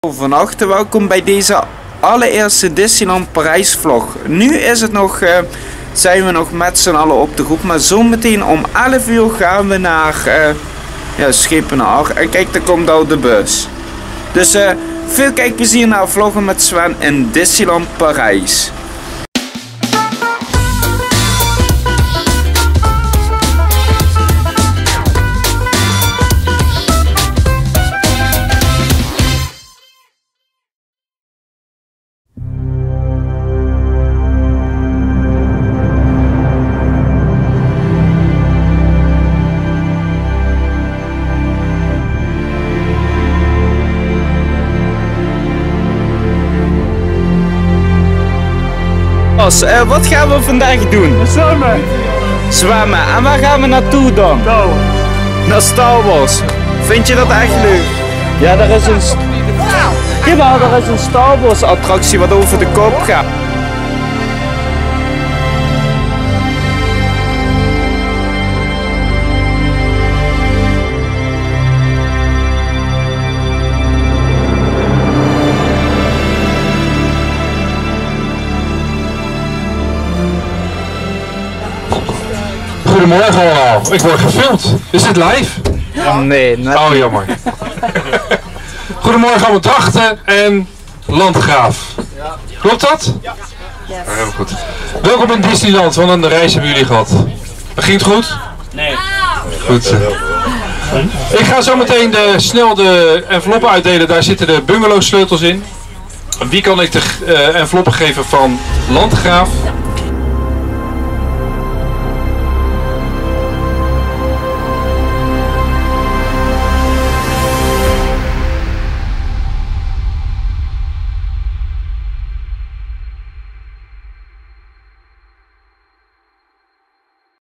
Van harte welkom bij deze allereerste Disneyland Parijs vlog. Nu is het nog, zijn we nog met z'n allen op de groep, maar zometeen om 11 uur gaan we naar Schepenaar. En kijk, daar komt al de bus. Dus veel kijkplezier naar vloggen met Sven in Disneyland Parijs. Wat gaan we vandaag doen? Zwemmen. Zwemmen. En waar gaan we naartoe dan? Star Wars. Naar Star Wars. Vind je dat echt leuk? Ja, er is een... Jawel, er is een Star Wars attractie wat over de kop gaat. Goedemorgen allemaal, ik word gefilmd. Is dit live? Nee, net Oh, jammer. Goedemorgen allemaal Drachten en Landgraaf. Klopt dat? Ja. Heel goed. Welkom in Disneyland, wat een reis hebben jullie gehad. Ging het goed? Nee. Goed. Ik ga zo meteen snel de enveloppen uitdelen, daar zitten de bungalow sleutels in. Wie kan ik de enveloppen geven van Landgraaf?